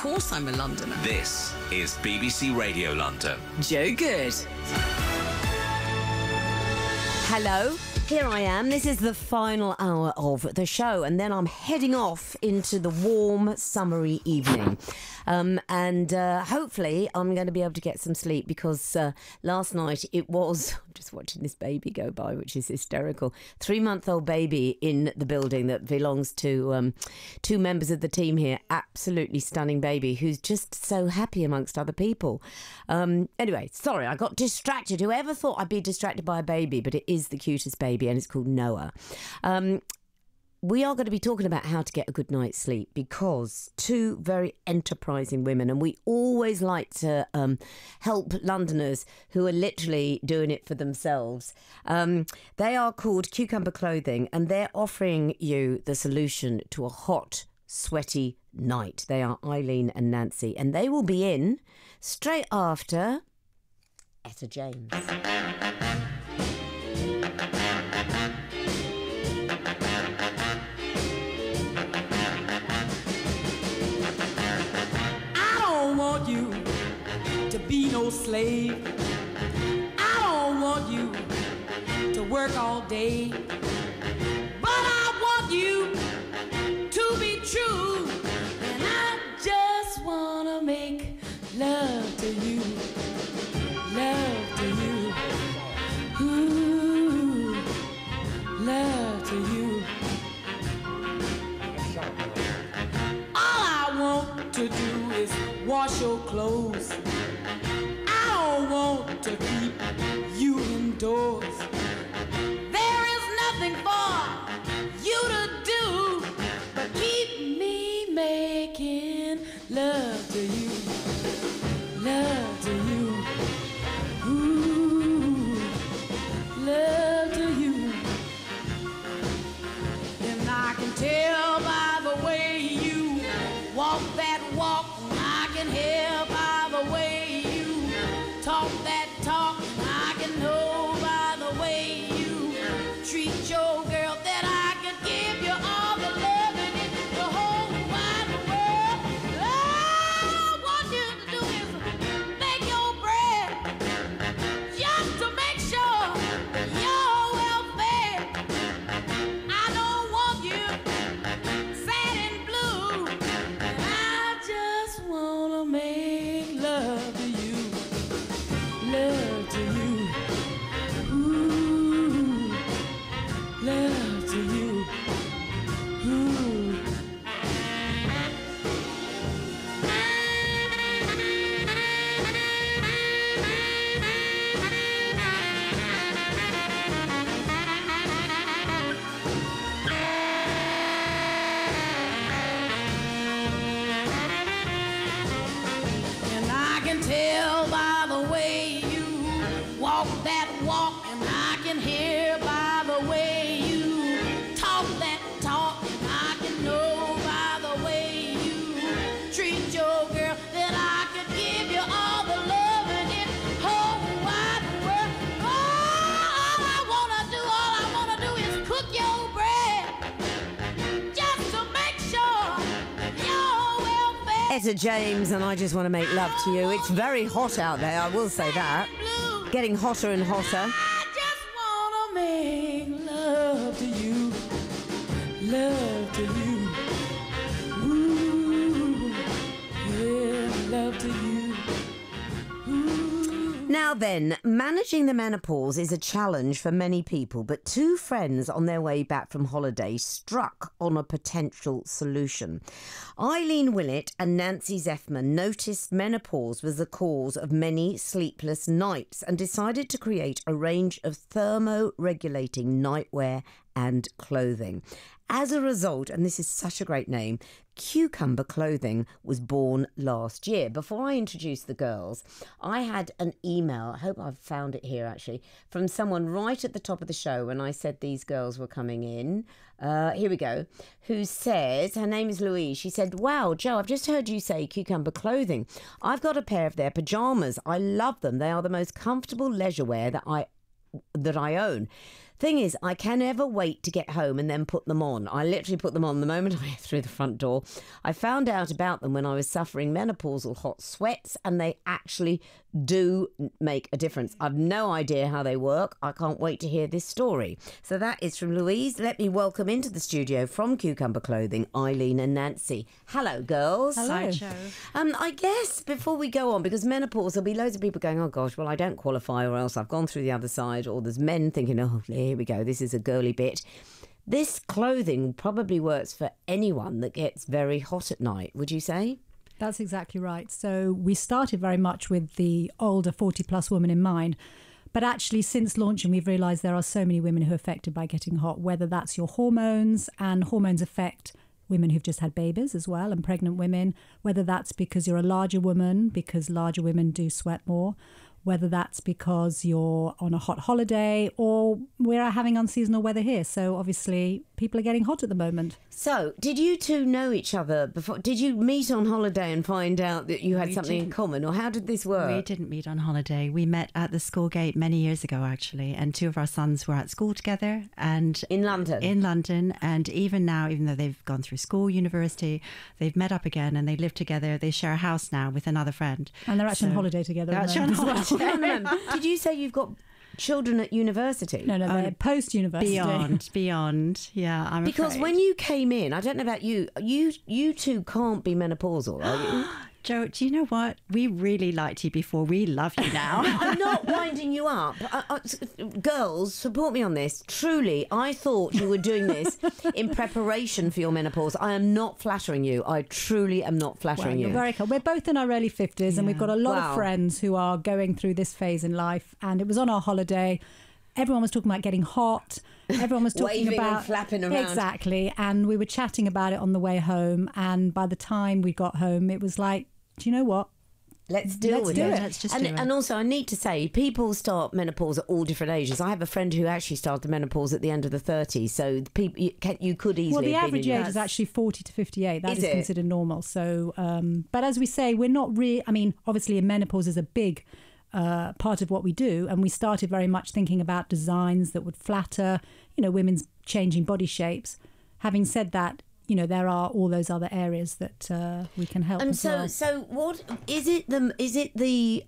course I'm a Londoner. This is BBC Radio London. Joe Good. Hello, here I am. This is the final hour of the show, and then I'm heading off into the warm, summery evening. Hopefully I'm going to be able to get some sleep, because last night it was, I'm just watching this baby go by, which is hysterical. 3-month-old baby in the building that belongs to 2 members of the team here. Absolutely stunning baby who's just so happy amongst other people. Anyway, sorry, I got distracted. Whoever thought I'd be distracted by a baby, but it is the cutest baby, and it's called Noah. We are going to be talking about how to get a good night's sleep, because 2 very enterprising women, and we always like to help Londoners who are literally doing it for themselves. They are called Cucumber Clothing, and they're offering you the solution to a hot, sweaty night. They are Eileen and Nancy, and they will be in straight after Etta James. You to be no slave. I don't want you to work all day, but I want you to be true, and I just want to make love to you, love to you, ooh, love to you. All I want to do is wash your clothes. I don't want to keep you indoors. There is nothing for you to do but keep me making love to you, love to you, ooh, love to you. And I can tell by the way you walk that walk, I can hear by the way you talk that talk, I can know by the way you treat your girl that I could give you all the love in the whole wide world. All I want you to do is make your bread, just to make sure you're well fed. I don't want you sad and blue, and I just wanna make love to you, love to you, ooh, love to you, ooh. And I can tell by the way you walk that walk, and I can hear by the way you talk that talk, and I can know by the way you treat your girl that I could give you all the love in this whole wide world. All I wanna do is cook your bread, just to make sure you're well fed. Etta James, and I just want to make love to you. It's very hot out there, I will say that. Getting hotter and hotter. I just wanna make love to you, love to you, ooh, yeah, love to you, ooh. Now then, managing the menopause is a challenge for many people, but 2 friends on their way back from holiday struck on a potential solution. Eileen Willett and Nancy Zeffman noticed menopause was the cause of many sleepless nights and decided to create a range of thermo-regulating nightwear and clothing. As a result, and this is such a great name, Cucumber Clothing was born last year. Before I introduce the girls, I had an email, I hope I've found it here actually, from someone right at the top of the show when I said these girls were coming in. Here we go. Who says, her name is Louise, she said, "Wow, Joe, I've just heard you say Cucumber Clothing. I've got a pair of their pyjamas. I love them. They are the most comfortable leisure wear that I own. Thing is, I can never wait to get home and then put them on. I literally put them on the moment I get through the front door. I found out about them when I was suffering menopausal hot sweats, and they actually do make a difference. I've no idea how they work. I can't wait to hear this story. So that is from Louise. Let me welcome into the studio from Cucumber Clothing, Eileen and Nancy. Hello, girls. Hello. I guess before we go on, because menopause, there'll be loads of people going, oh gosh, well, I don't qualify, or else I've gone through the other side, or there's men thinking, oh, here we go, this is a girly bit. This clothing probably works for anyone that gets very hot at night, would you say? That's exactly right. So we started very much with the older 40-plus woman in mind. But actually, since launching, we've realised there are so many women who are affected by getting hot, whether that's your hormones, and hormones affect women who've just had babies as well, and pregnant women, whether that's because you're a larger woman, because larger women do sweat more, whether that's because you're on a hot holiday, or we're having unseasonal weather here. So obviously people are getting hot at the moment. So did you two know each other before? Did you meet on holiday and find out that you had something in common, or how did this work? We didn't meet on holiday. We met at the school gate many years ago, actually, and two of our sons were at school together. And in London? In London. And even now, even though they've gone through school, university, they've met up again and they live together. They share a house now with another friend. And they're actually on holiday together. They're actually on holiday. No. Did you say you've got children at university? No, they're post-university. Beyond. Yeah, I'm Because afraid. when you came in, I don't know about you, you two can't be menopausal, are you? Jo, do you know what? We really liked you before. We love you now. I'm not winding you up. Girls, support me on this. Truly, I thought you were doing this in preparation for your menopause. I am not flattering you. I truly am not flattering you. You're very cool. We're both in our early 50s, and we've got a lot of friends who are going through this phase in life. And it was on our holiday. Everyone was talking about getting hot. Everyone was talking waving about and flapping around. Exactly. And we were chatting about it on the way home. And by the time we got home, it was like, do you know what? Let's do it. Let's just do it. And also, I need to say, people start menopause at all different ages. I have a friend who actually started menopause at the end of the 30s. So people, you could easily. Well, the have average been in age is actually 40 to 58. That is it? considered normal. So, but as we say, we're not really. I mean, obviously, menopause is a big part of what we do, and we started very much thinking about designs that would flatter, women's changing body shapes. Having said that, there are all those other areas that we can help. So what is it? The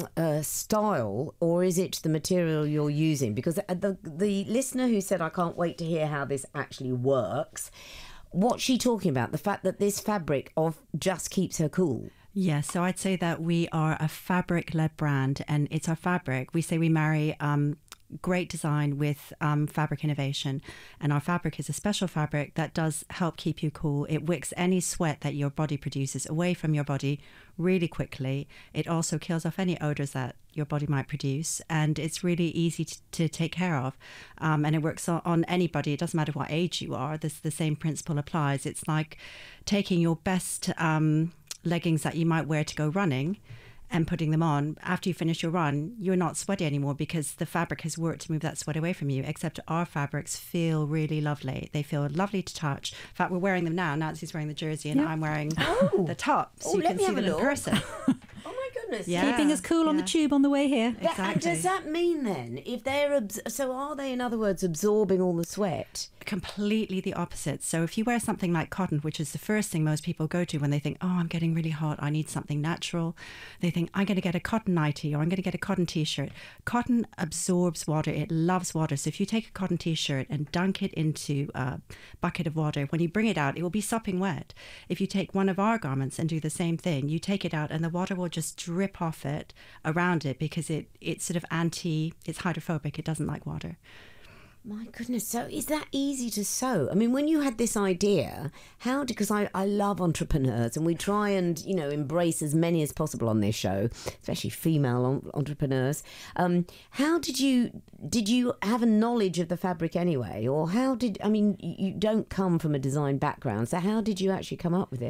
style, or is it the material you're using? Because the listener who said, I can't wait to hear how this actually works, what's she talking about? The fact that this fabric just keeps her cool. Yes, so I'd say that we are a fabric-led brand, and it's our fabric. We say we marry great design with fabric innovation, and our fabric is a special fabric that does help keep you cool. It wicks any sweat that your body produces away from your body really quickly. It also kills off any odors that your body might produce, and it's really easy to take care of, and it works on anybody. It doesn't matter what age you are. The same principle applies. It's like taking your best leggings that you might wear to go running and putting them on. After you finish your run, you're not sweaty anymore because the fabric has worked to move that sweat away from you, except our fabrics feel really lovely. They feel lovely to touch. In fact, we're wearing them now. Nancy's wearing the jersey and I'm wearing the top, so you can see them in person. Oh my goodness. Yeah. Keeping us cool on the tube on the way here. Exactly. And does that mean then, if they're so are they, in other words, absorbing all the sweat? Completely the opposite. So if you wear something like cotton, which is the first thing most people go to when they think, oh, I'm getting really hot, I need something natural, they think, I'm going to get a cotton nightie or I'm going to get a cotton t-shirt. Cotton absorbs water. It loves water. So if you take a cotton t-shirt and dunk it into a bucket of water, when you bring it out, it will be sopping wet. If you take one of our garments and do the same thing, you take it out and the water will just drip off it, around it, because it's sort of it's hydrophobic. It doesn't like water. My goodness, so is that easy to sew? I mean, when you had this idea, because I love entrepreneurs and we try and, embrace as many as possible on this show, especially female entrepreneurs. How did you have a knowledge of the fabric anyway? Or you don't come from a design background, so how did you actually come up with it?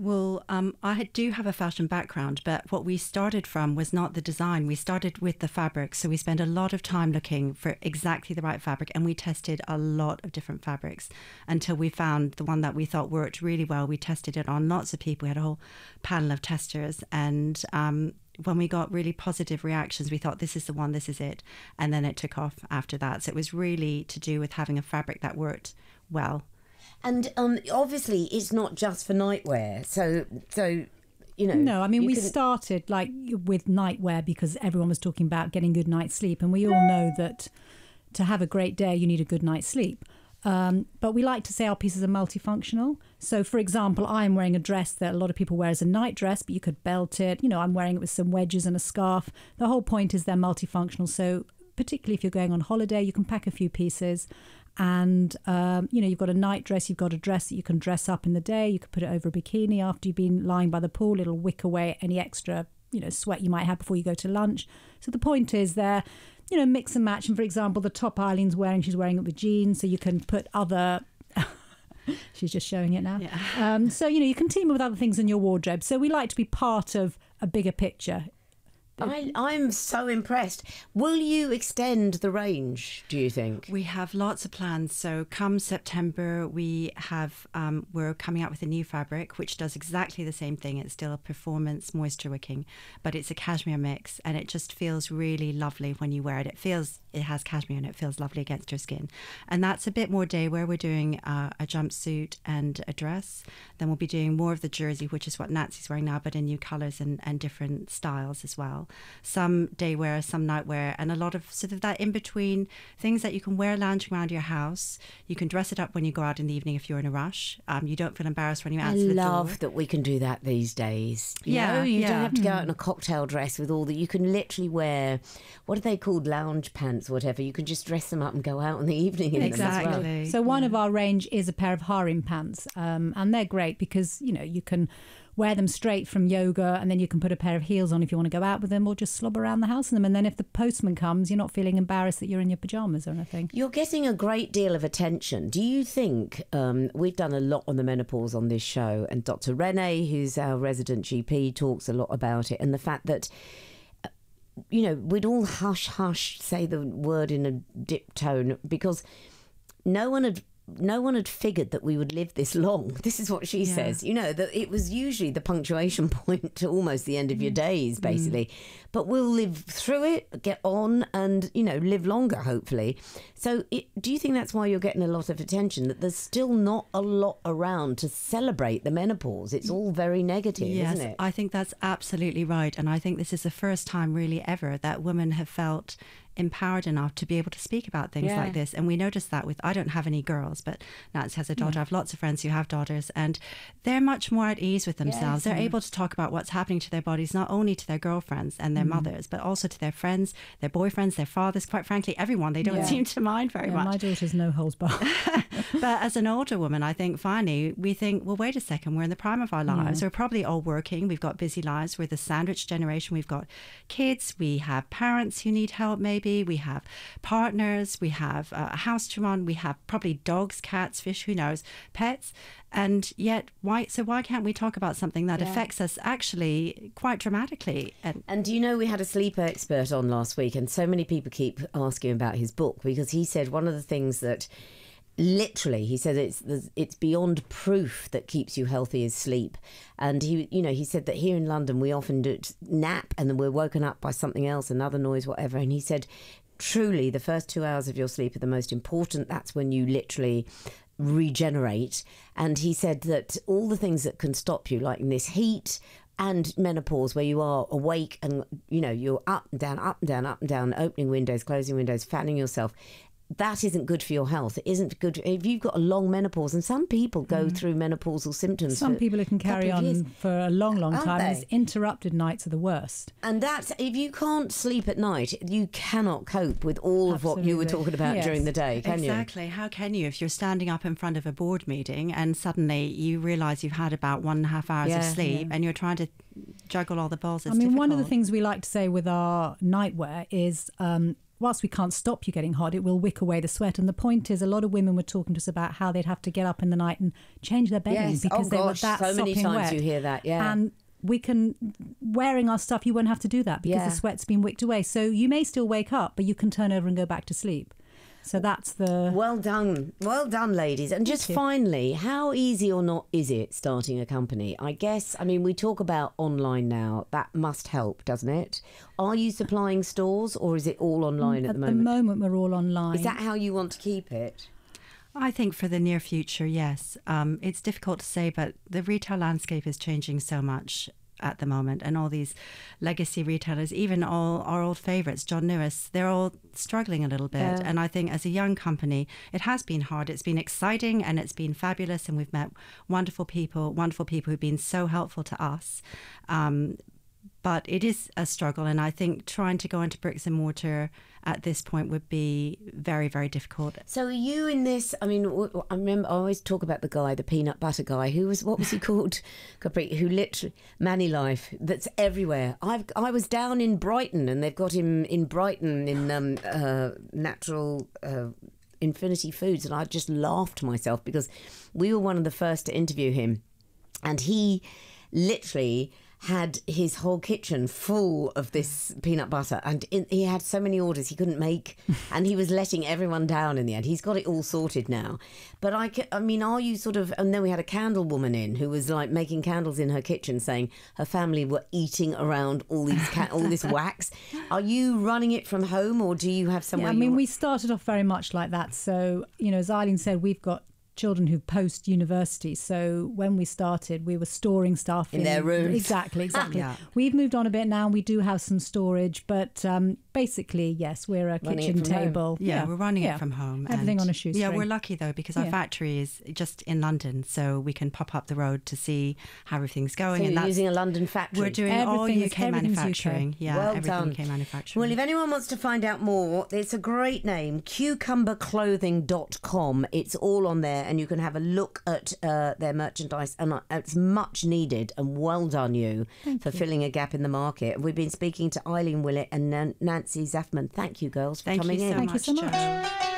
Well, I do have a fashion background, but what we started from was not the design. We started with the fabric. So we spent a lot of time looking for exactly the right fabric, and we tested a lot of different fabrics until we found the one that we thought worked really well. We tested it on lots of people. We had a whole panel of testers, and when we got really positive reactions, we thought, this is the one, this is it. And then it took off after that. So it was really to do with having a fabric that worked well. And obviously, it's not just for nightwear. So you know. No, I mean, we started like with nightwear because everyone was talking about getting good night's sleep, and we all know that to have a great day, you need a good night's sleep. But we like to say our pieces are multifunctional. So, for example, I'm wearing a dress that a lot of people wear as a night dress, but you could belt it. You know, I'm wearing it with some wedges and a scarf. The whole point is they're multifunctional. So, particularly if you're going on holiday, you can pack a few pieces. And, you know, you've got a night dress, you've got a dress that you can dress up in the day. You could put it over a bikini after you've been lying by the pool. It'll wick away any extra, you know, sweat you might have before you go to lunch. So the point is there, you know, mix and match. And for example, the top Eileen's wearing, she's wearing it with jeans. So you can put other... She's just showing it now. Yeah. So, you know, you can team it with other things in your wardrobe. So we like to be part of a bigger picture. I'm so impressed. Will you extend the range, do you think? We have lots of plans. So come September, we have we're coming out with a new fabric which does exactly the same thing. It's still a performance moisture wicking, but it's a cashmere mix, and it just feels really lovely when you wear it. It has cashmere and it feels lovely against your skin. And that's a bit more day wear. We're doing a jumpsuit and a dress. Then we'll be doing more of the jersey, which is what Nancy's wearing now, but in new colours and different styles as well. Some day wear, some night wear, and a lot of sort of that in between things that you can wear lounging around your house. You can dress it up when you go out in the evening if you're in a rush. You don't feel embarrassed when you answer the door. I love that we can do that these days. You know, you don't have to go out in a cocktail dress with all the... You can literally wear, what are they called, lounge pants or whatever. You can just dress them up and go out in the evening in them as well. So one of our range is a pair of harem pants, and they're great because, you know, you can wear them straight from yoga, and then you can put a pair of heels on if you want to go out with them, or just slob around the house in them. And then if the postman comes, you're not feeling embarrassed that you're in your pajamas or anything. You're getting a great deal of attention. Do you think, we've done a lot on the menopause on this show, and Dr. Renee, who's our resident GP, talks a lot about it, and the fact that, you know, we'd all hush, hush, say the word in a dip tone, because no one had figured that we would live this long. This is what she says, you know, that it was usually the punctuation point to almost the end of your days, basically. But we'll live through it, get on, and, you know, live longer, hopefully. So do you think that's why you're getting a lot of attention, that there's still not a lot around to celebrate the menopause? It's all very negative, isn't it? I think that's absolutely right. And I think this is the first time really ever that women have felt empowered enough to be able to speak about things like this. And we noticed that with, I don't have any girls, but Nancy has a daughter. I have lots of friends who have daughters, and they're much more at ease with themselves. They're able to talk about what's happening to their bodies, not only to their girlfriends and their mothers, but also to their friends, their boyfriends, their fathers, quite frankly, everyone. They don't seem to mind very much. My daughter's no holds barred. But as an older woman, I think finally we think, well, wait a second, we're in the prime of our lives. We're probably all working. We've got busy lives. We're the sandwich generation. We've got kids. We have parents who need help, maybe. We have partners. We have a house to run. We have probably dogs, cats, fish, who knows, pets. And yet, why can't we talk about something that affects us actually quite dramatically? And do you know, we had a sleep expert on last week, and so many people keep asking about his book, because he said one of the things that literally, he said it's beyond proof that keeps you healthy is sleep. And he said that here in London we often do nap and then we're woken up by something else, another noise, whatever. And he said, truly, the first 2 hours of your sleep are the most important. That's when you literally regenerate. And he said that all the things that can stop you, like in this heat and menopause, where you are awake and, you know, you're up and down, up and down, up and down, opening windows, closing windows, fanning yourself, that isn't good for your health. It isn't good if you've got a long menopause, and some people go through menopausal symptoms. Some people, it can carry on for a long, long time. And interrupted nights are the worst. And that's, if you can't sleep at night, you cannot cope with all of what you were talking about during the day, can you? Exactly. How can you, if you're standing up in front of a board meeting and suddenly you realise you've had about 1.5 hours of sleep and you're trying to juggle all the balls? It's difficult. One of the things we like to say with our nightwear is whilst we can't stop you getting hot, it will wick away the sweat. And the point is, a lot of women were talking to us about how they'd have to get up in the night and change their bedding because they were that so many sopping times wet. you hear that, yeah. And wearing our stuff, you won't have to do that because the sweat's been wicked away. So you may still wake up, but you can turn over and go back to sleep. So that's the... Well done, ladies. And just finally, how easy or not is it starting a company? I guess, I mean, we talk about online now. That must help, doesn't it? Are you supplying stores or is it all online at the moment? At the moment, we're all online. Is that how you want to keep it? I think for the near future, yes. It's difficult to say, but the retail landscape is changing so much at the moment, and all these legacy retailers, even all our old favourites, John Lewis, they're all struggling a little bit. Yeah. And I think as a young company, it has been hard. It's been exciting and it's been fabulous, and we've met wonderful people who've been so helpful to us. But it is a struggle, and I think trying to go into bricks and mortar at this point would be very, very difficult. So are you in this? I mean, I remember I always talk about the guy, the peanut butter guy, what was he called? Capri, who literally, Manny Life, that's everywhere. I was down in Brighton, and they've got him in Brighton in Natural Infinity Foods, and I just laughed to myself because we were one of the first to interview him, and he literally had his whole kitchen full of this peanut butter, and he had so many orders he couldn't make, and he was letting everyone down in the end. He's got it all sorted now. But I mean, are you sort of... And then we had a candle woman in who was like making candles in her kitchen, saying her family were eating around all these all this wax. Are you running it from home, or do you have somewhere... I mean, we started off very much like that. So, you know, as Eileen said, we've got children who post university, so when we started we were storing stuff in their rooms. Exactly. Yeah. We've moved on a bit now, and we do have some storage, but basically, yes, we're a Running kitchen table. Yeah, we're running it from home. Everything on a shoestring. Yeah, we're lucky though, because our factory is just in London, so we can pop up the road to see how everything's going. So and you're using a London factory. We're doing all UK manufacturing. UK. Yeah, Well everything done. UK manufacturing. Well, if anyone wants to find out more, it's a great name, cucumberclothing.com. It's all on there, and you can have a look at their merchandise, and it's much needed, and well done you for filling a gap in the market. We've been speaking to Eileen Willett and Nancy Zafman. Thank you, girls, for coming in. Thank you so much, Thank you so much. Jo.